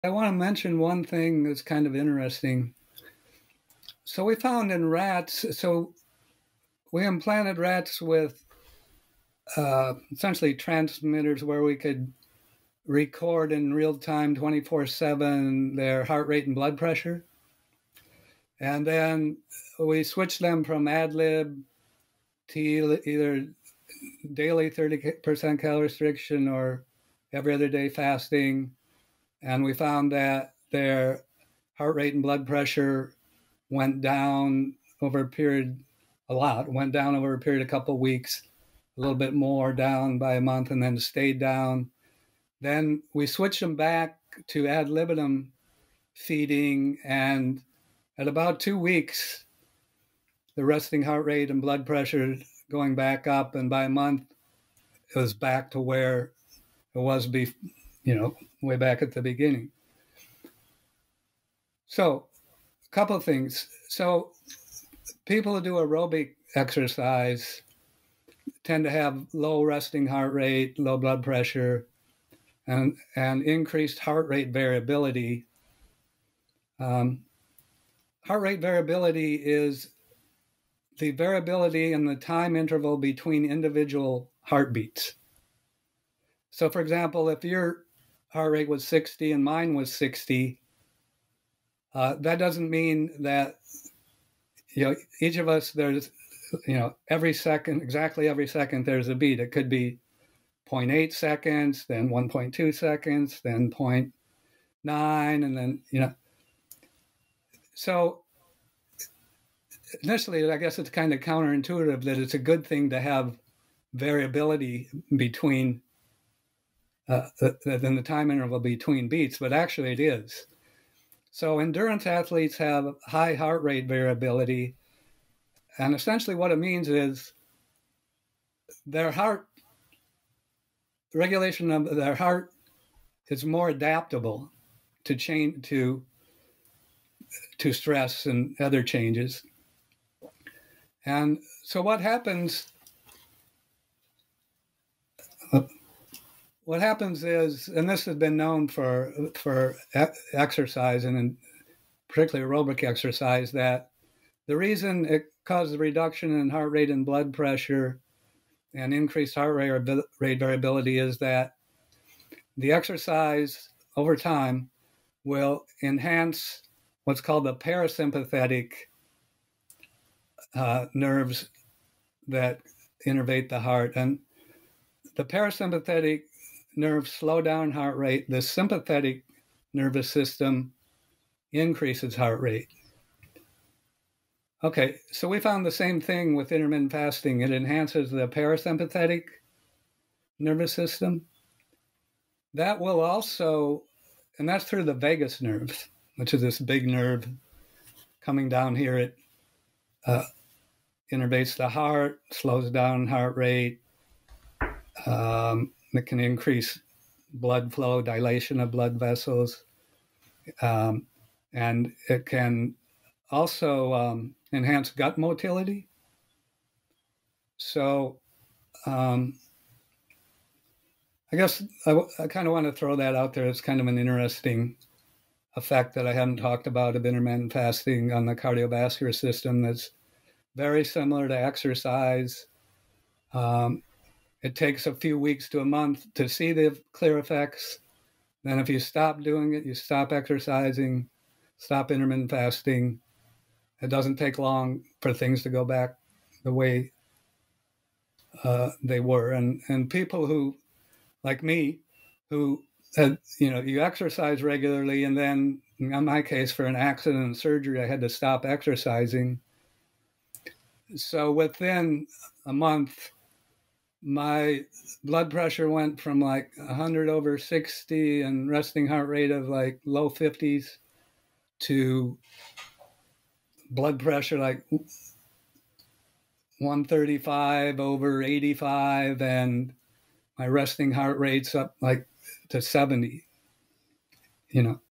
I want to mention one thing that's kind of interesting. So we found in rats, so we implanted rats with essentially transmitters where we could record in real time 24/7 their heart rate and blood pressure. And then we switched them from ad lib to either daily 30% calorie restriction or every other day fasting. And we found that their heart rate and blood pressure went down over a period, a lot, went down over a period of a couple of weeks, a little bit more down by a month, and then stayed down. Then we switched them back to ad libitum feeding, and at about 2 weeks, the resting heart rate and blood pressure going back up, and by a month, it was back to where it was, way back at the beginning. So, a couple of things. So, people who do aerobic exercise tend to have low resting heart rate, low blood pressure, and increased heart rate variability. Heart rate variability is the variability in the time interval between individual heartbeats. So, for example, if your heart rate was 60 and mine was 60, that doesn't mean that each of us, there's every second, exactly every second, there's a beat. It could be 0.8 seconds, then 1.2 seconds, then 0.9, and then So initially, I guess it's kind of counterintuitive that it's a good thing to have variability between in the time interval between beats, but actually it is. So endurance athletes have high heart rate variability, and essentially what it means is their heart regulation of their heart is more adaptable to change to stress and other changes. And so what happens is, and this has been known for exercise, and in particularly aerobic exercise, that the reason it causes a reduction in heart rate and blood pressure and increased heart rate variability is that the exercise over time will enhance what's called the parasympathetic nerves that innervate the heart. And the parasympathetic nerves slow down heart rate. The sympathetic nervous system increases heart rate. Okay, so we found the same thing with intermittent fasting. It enhances the parasympathetic nervous system. That will also, and that's through the vagus nerve, which is this big nerve coming down here. It innervates the heart, slows down heart rate. It can increase blood flow, dilation of blood vessels, and it can also enhance gut motility. So I guess I kind of want to throw that out there. It's kind of an interesting effect that I hadn't talked about of intermittent fasting on the cardiovascular system that's very similar to exercise. It takes a few weeks to a month to see the clear effects. Then if you stop doing it, you stop exercising, stop intermittent fasting, it doesn't take long for things to go back the way they were. And people who, like me, who had, you exercise regularly, and then in my case, for an accident and surgery, I had to stop exercising. So within a month, my blood pressure went from like 100/60 and resting heart rate of like low 50s to blood pressure like 135/85, and my resting heart rate's up like to 70.